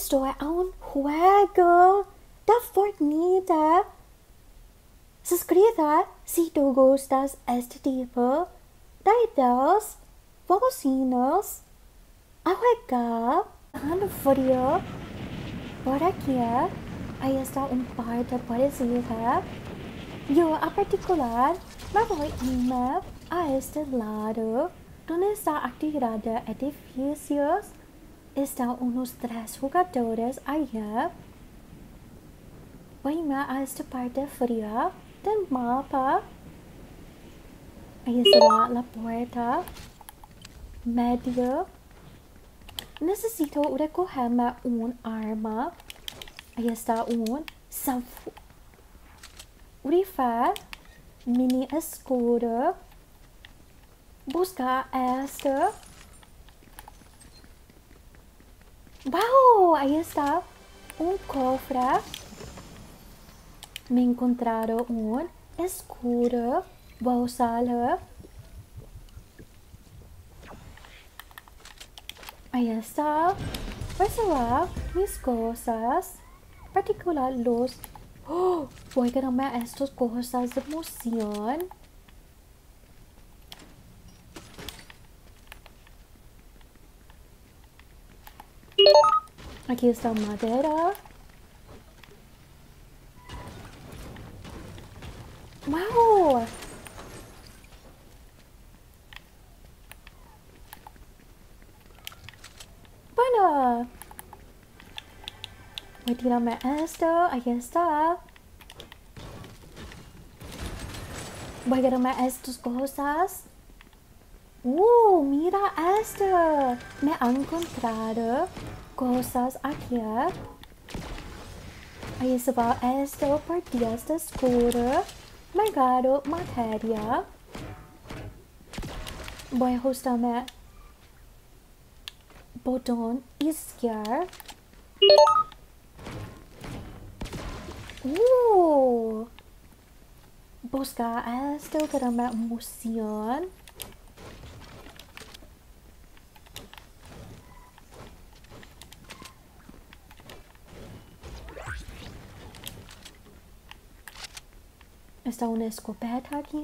Esto es un juego de Fortnite. Suscríbete si te gustas este tipo de videos. Vamos a jugar un video por aquí. Ahí está un par de poesía. Yo en particular me voy a irme a este lado donde está actividad de edificios. Están unos 3 jugadores allá. Voy a irme a esta parte fría del mapa. Ahí está la puerta. Medio. Necesito recogerme un arma. Ahí está un rifle mini escudo. Busca esto. ¡Wow! Ahí está un cofre. Me he encontrado un escudo. Voy a usarlo. Ahí está. Voy a usar mis cosas. En particular los... ¡Oh! Voy a ganarme estas cosas de emoción. Aquí está madera. ¡Wow! Bueno. Voy a tirarme esto. Ahí está. Voy a ganarme estas cosas. Mira esto. Me han encontrado cosas aquí. Ahí se va esto por 10 de escudo. Me gano materia. Voy a ajustarme botón izquierdo. Busca esto, ganarme emoción. Está una escopeta aquí.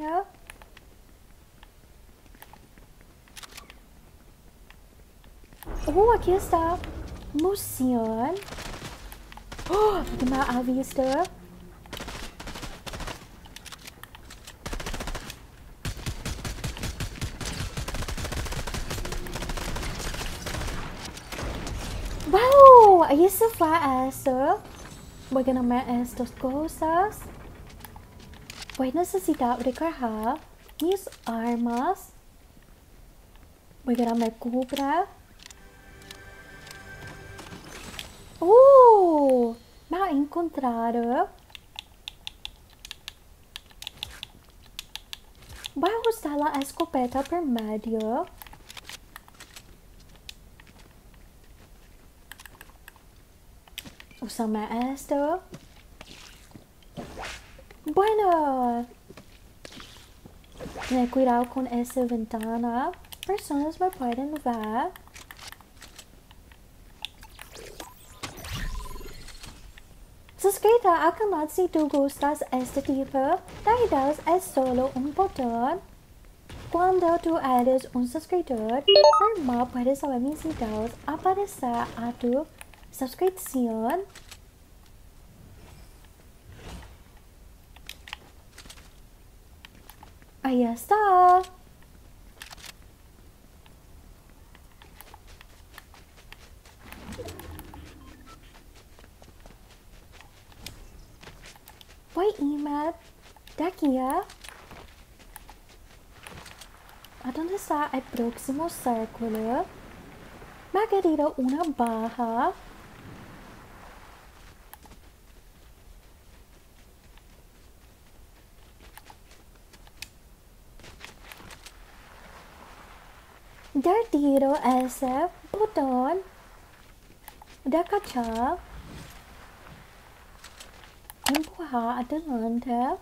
Aquí está. Emoción. Me ha visto. ¡Wow! Ahí se fue eso. Voy a ganarme estas cosas. Voy a necesitar recargar mis armas. Voy a ganarme cubra. Me ha encontrado. Voy a usar la escopeta por medio. Usame esto. Bueno. Tener cuidado con esa ventana. Personas me pueden ver. Suscríbete al canal si tú gustas este tipo de videos. Es solo un botón. Cuando tú eres un suscriptor, normal puedes ver mis videos aparecer a tu suscripción. Ahí está. Voy a irme de aquí a dónde está el próximo círculo. Me ha querido una baja. Dar tiro ese botón de cachar. Empujar adelante.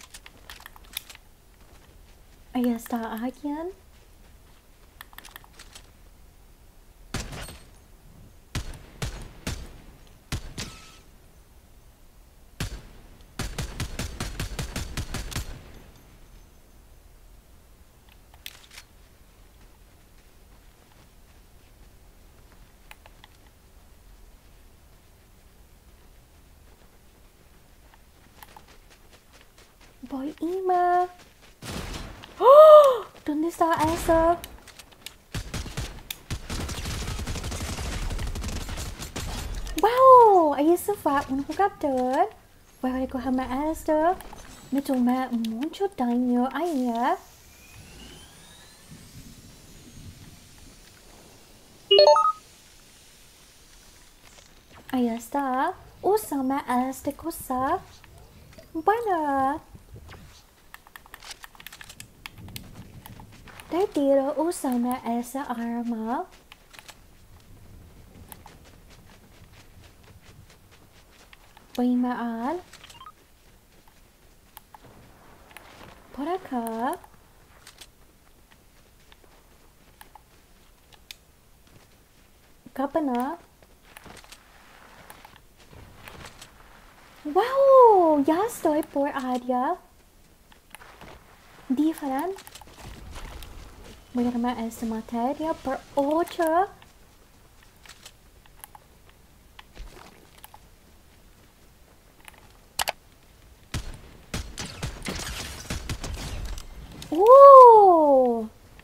Ahí está alguien. Voy, Ima. ¡Oh! ¿Dónde está eso? Wow, ahí se va un jugador. Voy a recogerme esto. Me toma mucho daño ahí. Ahí está. Úsame esta cosa. Bueno. Te tiro usame esa arma. Voy mal. Por acá. Kapana. Wow, ya estoy por área diferente. Voy a tomar esta materia por 8. ¡Oh!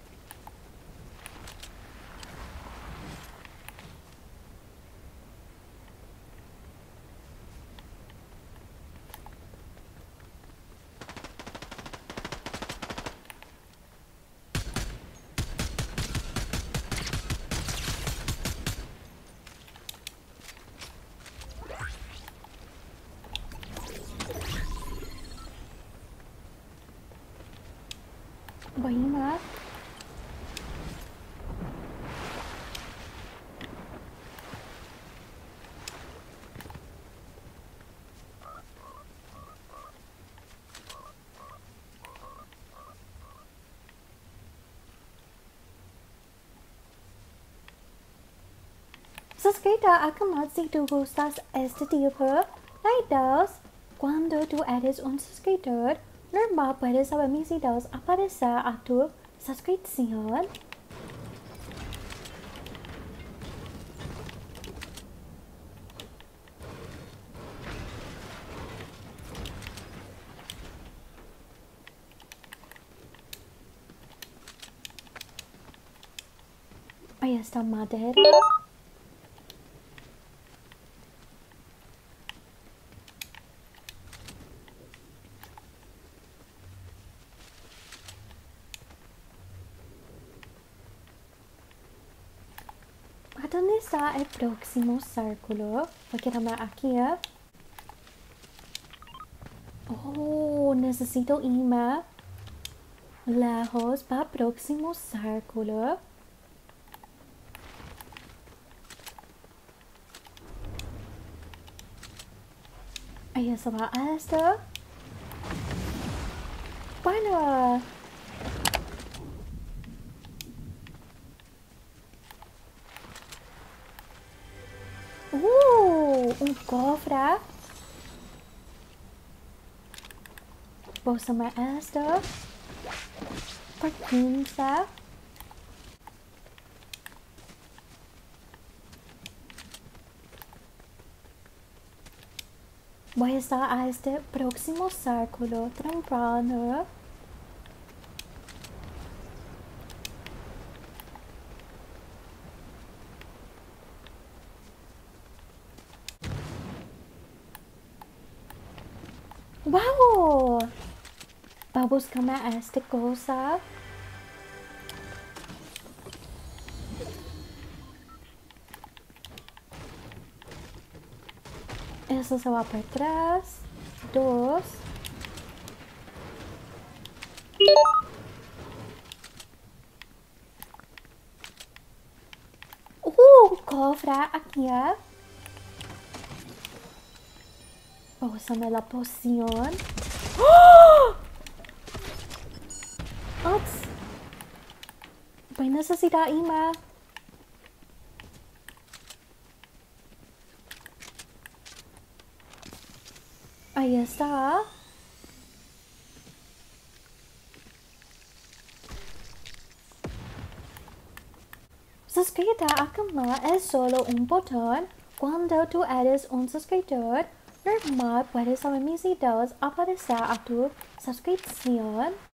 Voy más. Suscríbete al canal si tú gustas este tipo de videos. Cuando tú eres un suscriptor normal, puedes ver mis videos aparecer a tu suscripción. Ahí está madera. ¿A dónde está el próximo círculo? Voy a quedarme aquí. Oh, necesito irme lejos para el próximo círculo. Ahí se va esto. Bueno. Un cofre. Pásame esto. Por 15. Voy a estar a este próximo círculo temprano. ¡Wow! Va a buscarme esta cosa. Eso se va para atrás. 2. Cofre aquí. Pásame la poción. ¡Oh! Ups. Voy a necesitar irme. Ahí está. Suscríbete al canal es solo un botón. Cuando tú eres un suscriptor Normal, puedes saber mis videos aparecer a tu suscripción.